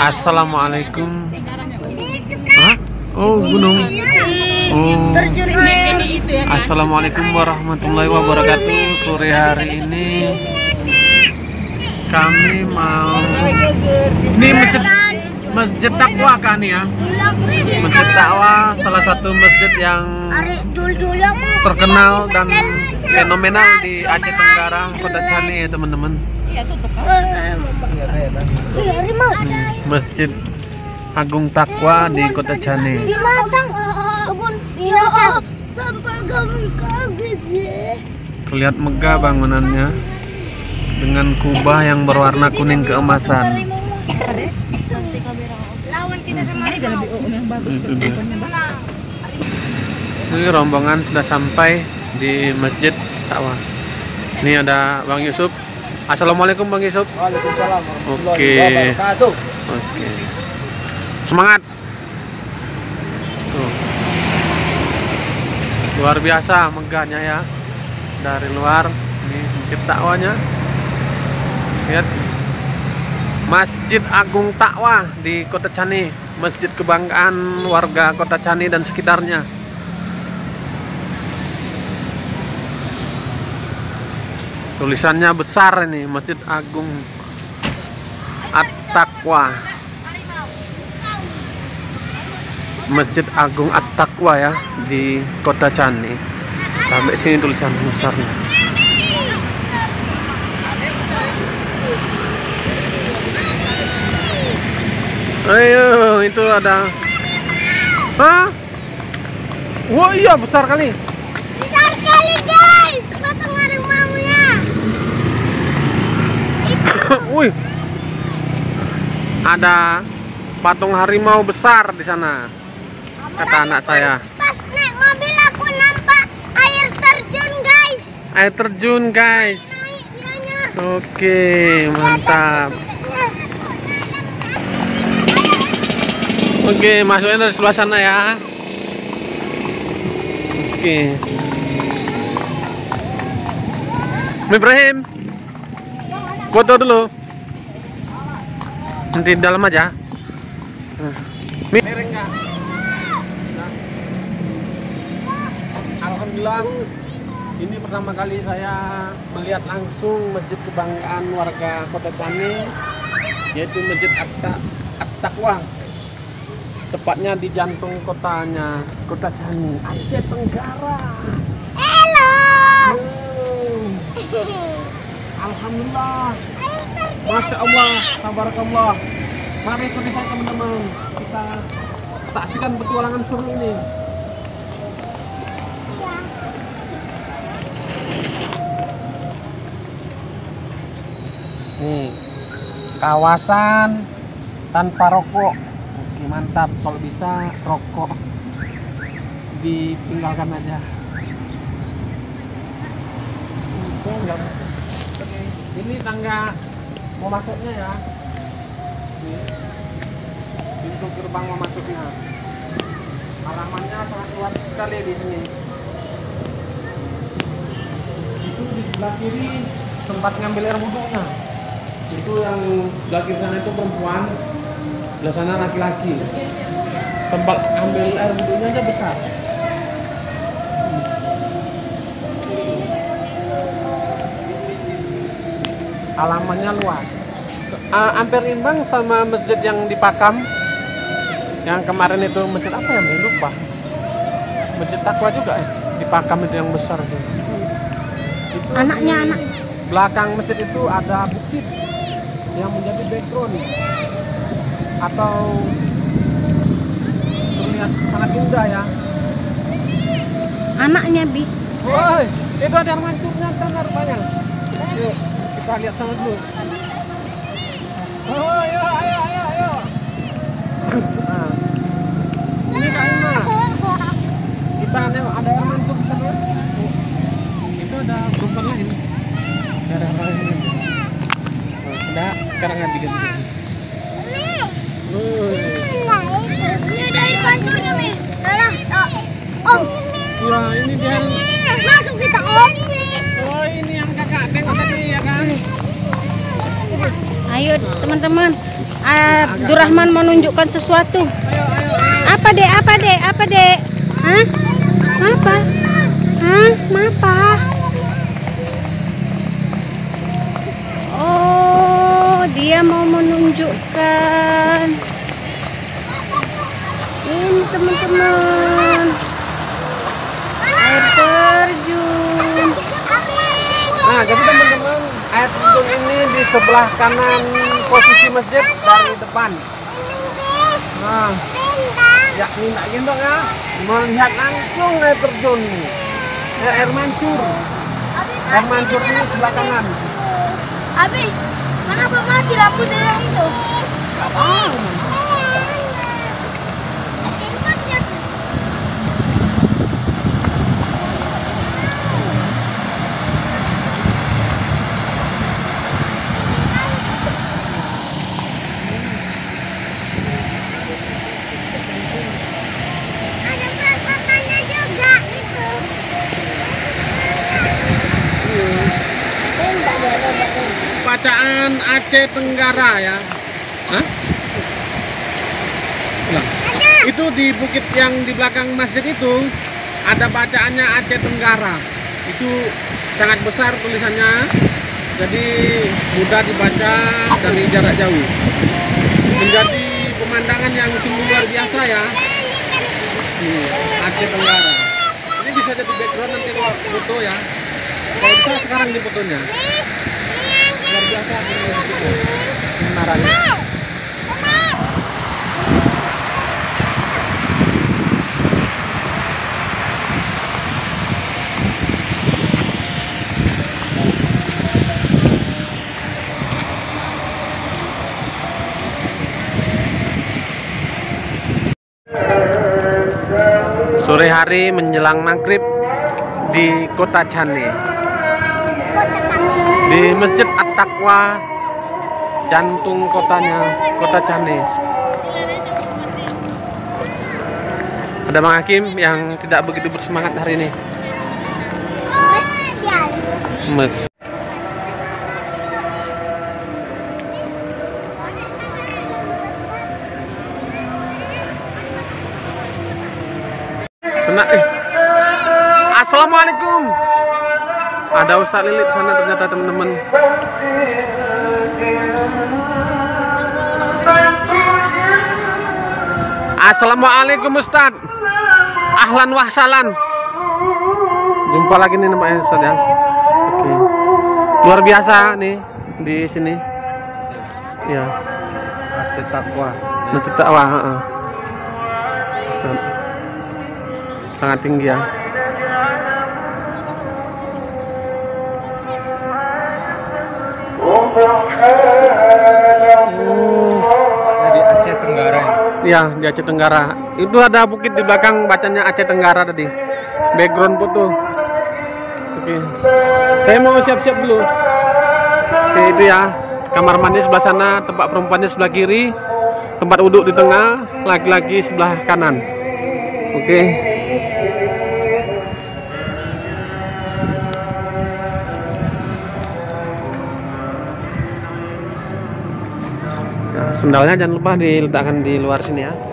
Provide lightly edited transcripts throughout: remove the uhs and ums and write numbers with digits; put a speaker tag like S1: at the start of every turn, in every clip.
S1: Assalamualaikum. Hah? Oh, gunung. Oh. Assalamualaikum warahmatullahi wabarakatuh. Sore hari ini kami mau ini masjid Taqwa kan ya. Masjid Taqwa salah satu masjid yang terkenal dan fenomenal di Aceh Tenggara, Kota Cani ya teman-teman. Masjid Agung Taqwa di Kota Cani. Terlihat megah bangunannya dengan kubah yang berwarna kuning keemasan. Ini rombongan sudah sampai di Masjid Taqwa. Ini ada Bang Yusuf. Assalamualaikum Bang Yusuf.
S2: Waalaikumsalam.
S1: Oke. Oke. Semangat. Tuh. Luar biasa megahnya ya. Dari luar ini Masjid Taqwanya. Lihat. Masjid Agung Taqwa di Kota Cani, masjid kebanggaan warga Kota Cani dan sekitarnya. Tulisannya besar ini, Masjid Agung At-Taqwa. Masjid Agung At-Taqwa ya di Kota Cani. Sampai sini tulisan besarnya. Ayo, itu ada. Hah? Wah, iya besar kali.
S3: Besar kali, guys. Patung harimaunya.
S1: Wih. Ada patung harimau besar di sana. Kata anak saya.
S3: Pas naik mobil aku nampak air terjun, guys.
S1: Air terjun, guys. Oke, mantap. Oke, masuknya dari sebelah sana ya. Oke. Ibrahim, foto dulu. Nanti di dalam aja. Alhamdulillah, ini pertama kali saya melihat langsung masjid kebanggaan warga Kota Cani, yaitu Masjid At-Taqwa. Tepatnya di jantung kotanya, Kota Cani, Aceh Tenggara.
S3: Halo.
S1: Alhamdulillah. Masya Allah, tabarakallah. Mari ikuti saya teman-teman. Kita saksikan petualangan seru ini. Nih, kawasan tanpa rokok. Oke, mantap. Kalau bisa rokok ditinggalkan aja. Ini tangga mau masuknya ya. Ini pintu gerbang mau masuknya. Halamannya sangat luas sekali di sini. Itu di sebelah kiri tempat ngambil air wudhunya. Itu yang sebelah kiri sana itu perempuan, sebelah sana laki-laki. Tempat ambil air wudhunya aja besar. Halamannya luas. Hampir imbang sama masjid yang di Pakam. Yang kemarin itu masjid apa ya? Lupa. Masjid Taqwa juga ya. Di Pakam itu yang besar itu.
S3: Anaknya anak.
S1: Belakang masjid itu ada bukit yang menjadi background atau terlihat sangat indah ya.
S3: Anaknya Bi.
S1: Woi, itu ada yang mancungnya sana rupanya. Yuk, kita lihat sama dulu. Oh, ayo. Nah, ini kayaknya kita nengok ada yang mancung di sana. Itu ada bukan lain. Ada lain. Udah, sekarang ganti.
S3: Ini dari kantornya, Mi. Alah, Om.
S1: Ya, ini dia.
S3: Masuk kita, Om.
S1: Oh, ini yang kakak tengok tadi ya kan?
S2: Ayo teman-teman, Abdurrahman mau nunjukkan sesuatu. Apa dek? Apa dek? Apa dek? Hah? Apa? Hah? Apa? Oh, dia mau menunjukkan. Ini teman-teman, air terjun.
S1: Nah, jadi teman-teman, air terjun ini di sebelah kanan posisi masjid dari depan. Nah, ya minta gendong ya, melihat langsung air terjun, air mancur. Air mancur ini sebelah kanan.
S3: Abi, kenapa mati lampu dalam itu?
S1: Bacaan Aceh Tenggara ya. Hah? Nah, itu di bukit yang di belakang masjid itu ada bacaannya Aceh Tenggara. Itu sangat besar tulisannya, jadi mudah dibaca dari jarak jauh. Menjadi pemandangan yang sungguh luar biasa ya. Aceh Tenggara. Ini bisa jadi background nanti kalau foto ya. Kalau bisa sekarang di fotonya. Luar biasa menaranya. Sore hari menjelang maghrib di Kota Changi, di Masjid At-Taqwa, jantung kotanya, Kota Changi. Ada Bang Hakim yang tidak begitu bersemangat hari ini. Mes. Assalamualaikum. Ada Ustaz Lilit di sana ternyata teman-teman. Assalamualaikum Ustaz. Ahlan wa sahlan. Jumpa lagi nih namanya Ustaz ya. Oke. Luar biasa nih di sini. Ya. Masjid Taqwa. Masjid Taqwa, Ustaz. Sangat tinggi ya.
S4: Di Aceh Tenggara.
S1: Ya, di Aceh Tenggara. Itu ada bukit di belakang bacanya Aceh Tenggara tadi. Background foto. Oke. Saya mau siap-siap dulu. Oke, itu ya. Kamar mandi sebelah sana, tempat perempuannya sebelah kiri, tempat wudhu di tengah, laki-laki sebelah kanan. Oke. Nah, sendalnya jangan lupa diletakkan di luar sini ya.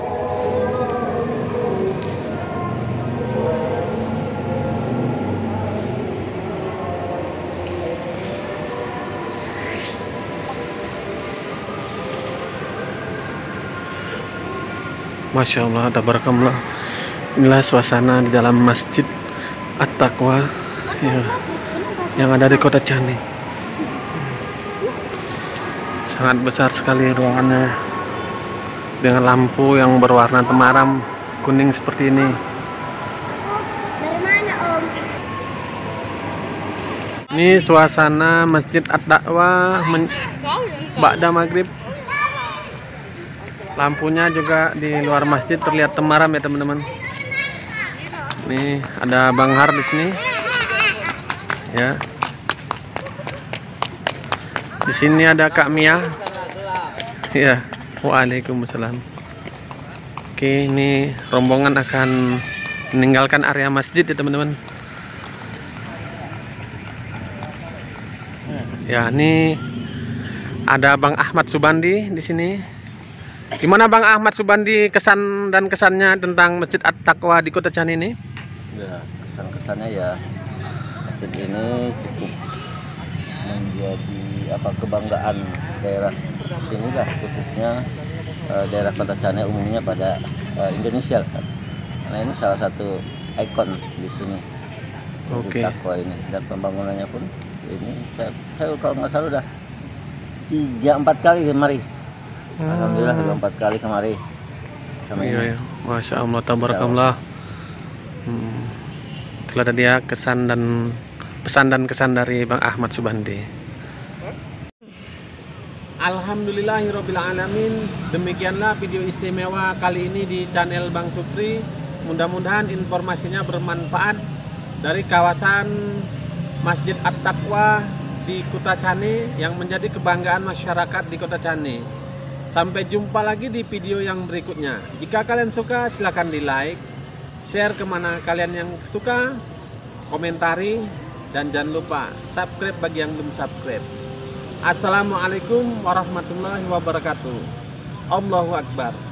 S1: Masya Allah, tabarakallah. Inilah suasana di dalam Masjid At-Taqwa ya, yang ada di Kota Changi. Sangat besar sekali ruangannya, dengan lampu yang berwarna temaram kuning seperti ini.
S3: Dari mana Om?
S1: Ini suasana Masjid At-Taqwa ba'da maghrib. Lampunya juga di luar masjid terlihat temaram ya teman-teman. Nih ada Bang Har di sini. Ya. Di sini ada Kak Mia. Ya. Waalaikumsalam. Oke, ini rombongan akan meninggalkan area masjid ya teman-teman. Ya, ini Ada Bang Ahmad Subandi di sini. Gimana Bang Ahmad Subandi kesan dan kesannya tentang Masjid At-Taqwa di Kota Cani ini?
S5: Ya, kesan-kesannya ya masjid ini cukup menjadi kebanggaan daerah sini lah, khususnya daerah Kota Cani umumnya pada Indonesia kan. Karena ini salah satu ikon di sini. Masjid Taqwa ini, dan pembangunannya pun ini saya kalau nggak salah udah 3-4 kali kemari. Alhamdulillah udah 4 kali kemari.
S1: Iya, Masya Allah, tabarakallah. Itulah tadi ya kesan dan pesan dan kesan dari Bang Ahmad Subandi. Alhamdulillahirobbilalamin. Demikianlah video istimewa kali ini di channel Bang Supri. Mudah-mudahan informasinya bermanfaat dari kawasan Masjid At-Taqwa di Kota Cani yang menjadi kebanggaan masyarakat di Kota Cani. Sampai jumpa lagi di video yang berikutnya. Jika kalian suka silahkan di like, share kemana kalian yang suka, komentari, dan jangan lupa subscribe bagi yang belum subscribe. Assalamualaikum warahmatullahi wabarakatuh. Allahu Akbar.